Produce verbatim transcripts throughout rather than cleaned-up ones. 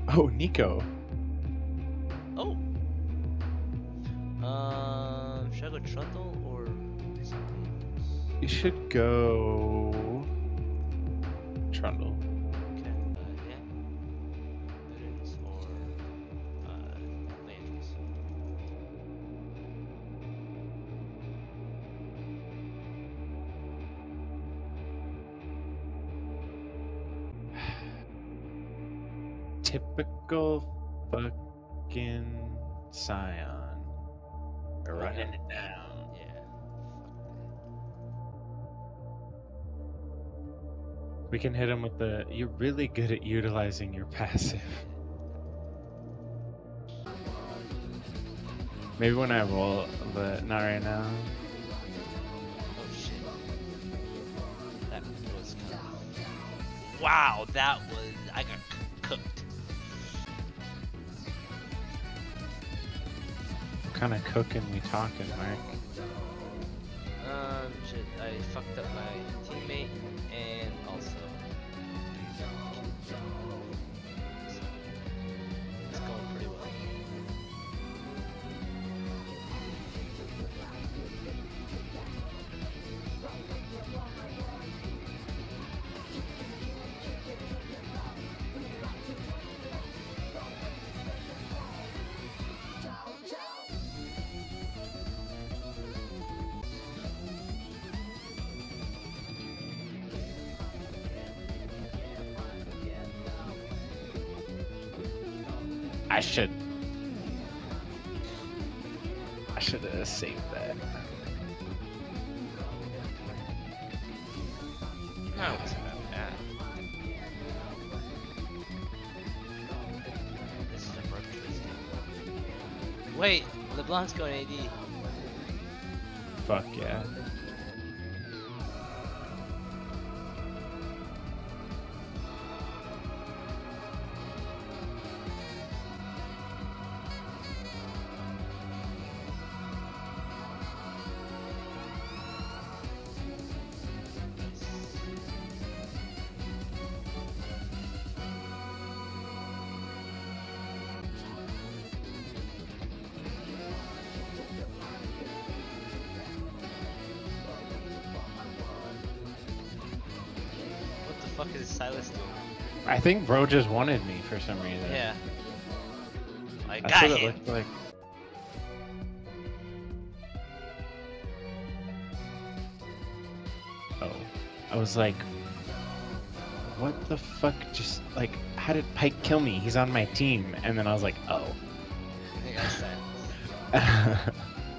Oh, Nico. Oh. Um, should I go Trundle or something else? You should go Trundle. Okay. Uh, yeah. Mittens or uh, Landry's. Typical fucking Scion. We're Oh, running yeah. it down. Yeah. We can hit him with the. You're really good at utilizing your passive. Maybe when I roll, but not right now. Oh shit. That was kind of... Wow, that was... I got c cooked. What kind of cooking we talking, Mark? Um, shit, I fucked up my teammate and also... It's going pretty well. I should. I should have saved that. No, it's not bad. This is a broken game. Wait, LeBlanc's going A D. Fuck yeah. What the fuck is Silas doing? I think bro just wanted me for some reason. Yeah. I That's got what it him. looked like. Oh. I was like, what the fuck? Just like, how did Pike kill me? He's on my team. And then I was like, oh. I think I said.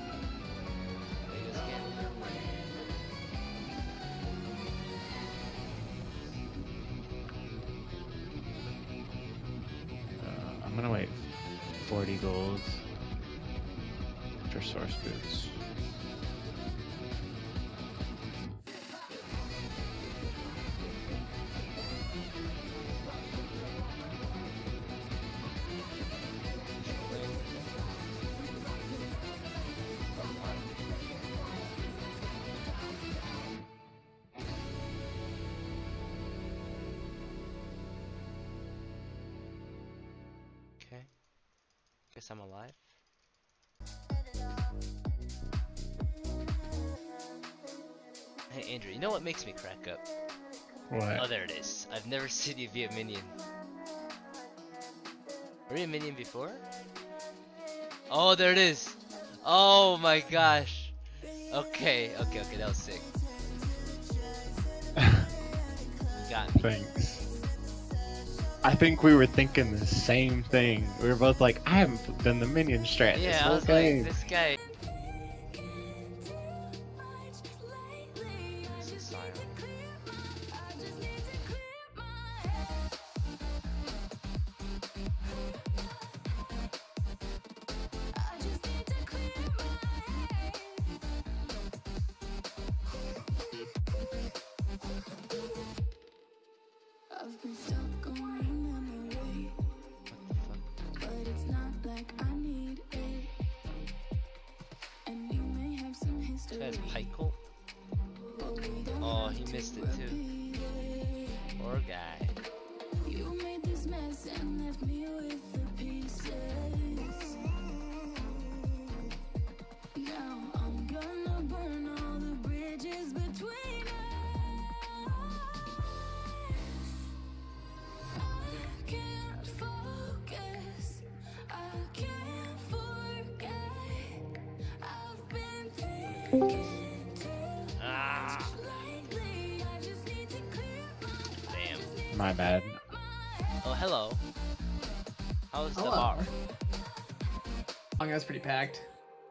Uh, I'm gonna wait forty golds for source boots. Okay. Guess I'm alive. Hey Andrew, you know what makes me crack up? What? Oh, there it is. I've never seen you be a minion. Were you a minion before? Oh, there it is. Oh my gosh. Okay, okay, okay, that was sick. You got me. Thanks. I think we were thinking the same thing. We were both like, I haven't done the minion strat this Yeah, I whole was game. like, this guy. This is Sion. I've been stuck on your memory, What the fuck? but it's not like I need it. And you may have some This history, guy's Pike Colt. but we don't Oh, have he to missed it too. repeat it. Poor guy. You made this mess and left me with the pieces. Now I'm gonna burn all the bridges between us. I can't focus, I can't forget. I've been thinking too Ah, much lately. I just need to clear damn. My bad. Oh, hello. How's the Hello. bar? Oh, that's pretty packed.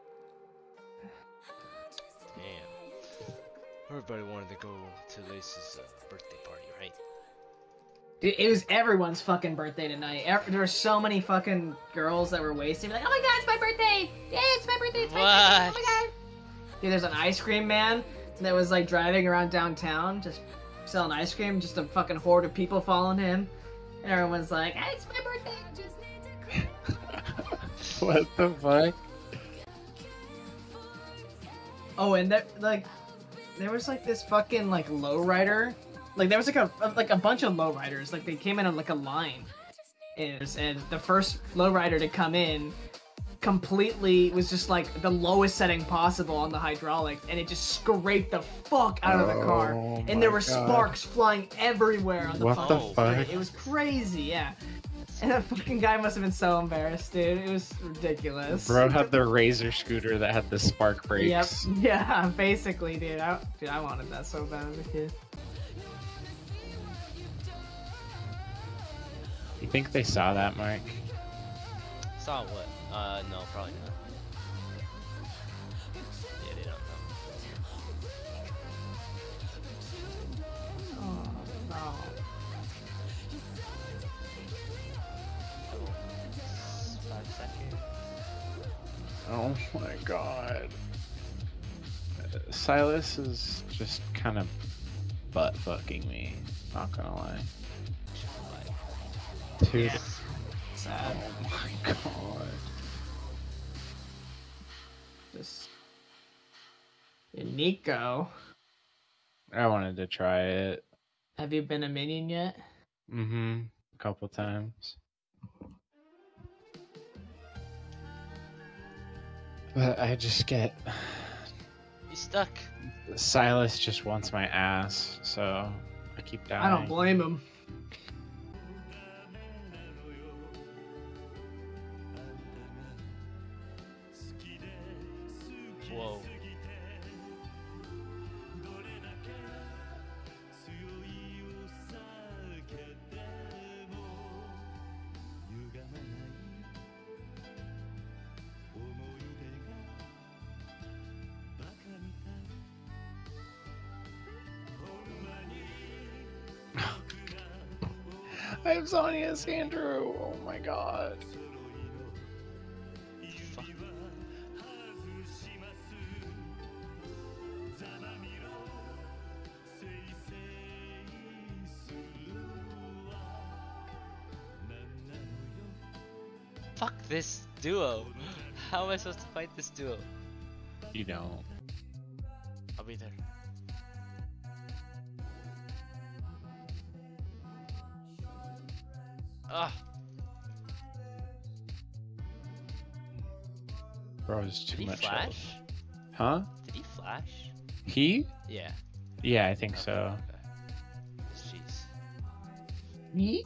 Damn. Everybody wanted to go to Lace's uh, birthday party, right? Dude, it was everyone's fucking birthday tonight. Ev- there were so many fucking girls that were wasting. Like, oh my god, it's my birthday! Yeah, it's my birthday! It's my birthday! Oh my god! Dude, there's an ice cream man that was like driving around downtown, just selling ice cream. Just a fucking horde of people following him, and everyone's like, hey, it's my birthday! What the fuck? Oh, and that like, there was like this fucking like lowrider. Like there was like a like a bunch of lowriders. Like they came in on like a line, and, and the first lowrider to come in completely was just like the lowest setting possible on the hydraulics, and it just scraped the fuck out of the car. Oh And there my were God. sparks flying everywhere on the What the fucking fuck? street. It was crazy, yeah. And that fucking guy must have been so embarrassed, dude. It was ridiculous. Bro had the Razor scooter that had the spark Yep. brakes. Yeah, basically, dude. I, dude, I wanted that so bad as a kid. You think they saw that, Mark? Saw what? Uh, no, probably not. Yeah, they don't know. Oh, no. Five seconds. Oh my god. Silas is just kind of butt fucking me. Not gonna lie. Dude. Yeah. Sad. Oh my god. Just... And Nico, I wanted to try it. have you been a minion yet? Mm-hmm. A couple times. But I just get... You stuck. Silas just wants my ass, so I keep dying. I don't blame him. Whoa. I have Sonya's Andrew. Oh my god. Fuck. Fuck this duo. How am I supposed to fight this duo? You don't. I'll be there. Ah, Bro, it's did too he much flash? health. Huh? Did he flash? He? Yeah. Yeah, I think Okay, so. okay. Jeez. Me?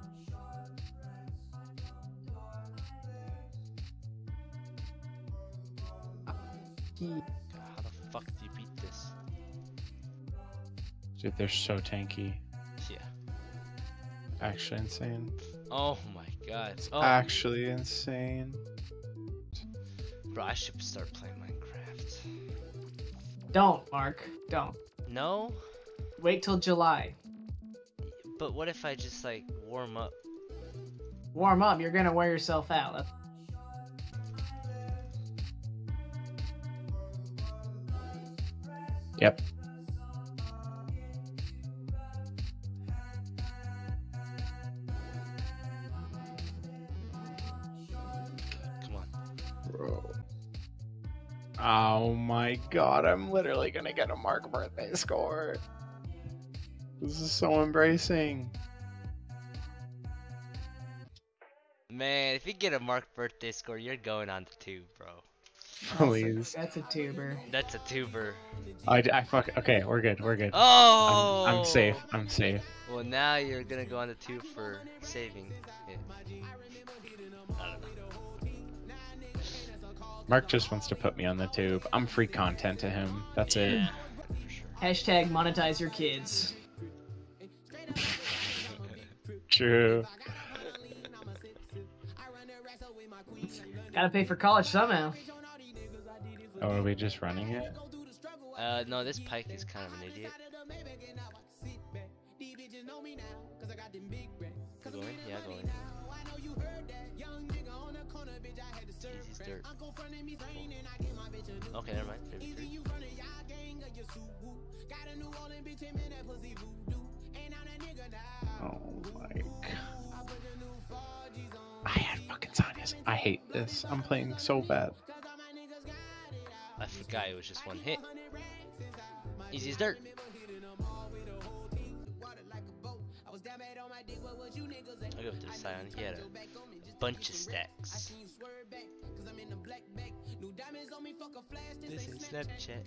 He... God, how the fuck do you beat this? Dude, they're so tanky. Yeah. Actually insane. Oh my god. It's Oh, actually insane. bro, I should start playing Minecraft. Don't, Mark. Don't. No? Wait till July. But what if I just like warm up? Warm up, you're gonna wear yourself out. That's... Yep. Come on. Bro. Oh my god, I'm literally gonna get a Mark birthday score. This is so embracing. Man, if you get a Mark birthday score, you're going on the tube, bro. Please. That's a tuber. That's a tuber. I, I fuck. Okay, we're good. We're good. Oh! I'm, I'm safe. I'm safe. Well, now you're gonna go on the tube for saving it. I don't know. Mark just wants to put me on the tube. I'm free content to him. That's Yeah, for sure. Hashtag monetize your kids. it. True. Gotta pay for college somehow. Oh, are we just running it? Uh, no, this Pike is kind of an idiot. Go in? Yeah, go in. Easy's dirt. Cool. Okay, never mind. thirty-three. Oh my. I had fucking Sonya's. I hate this. I'm playing so bad. I forgot it was just one hit. Easy's dirt. I'll go to the Scion. He had a bunch of stacks. This is Snapchat.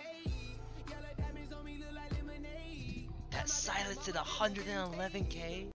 That silence at one hundred eleven K.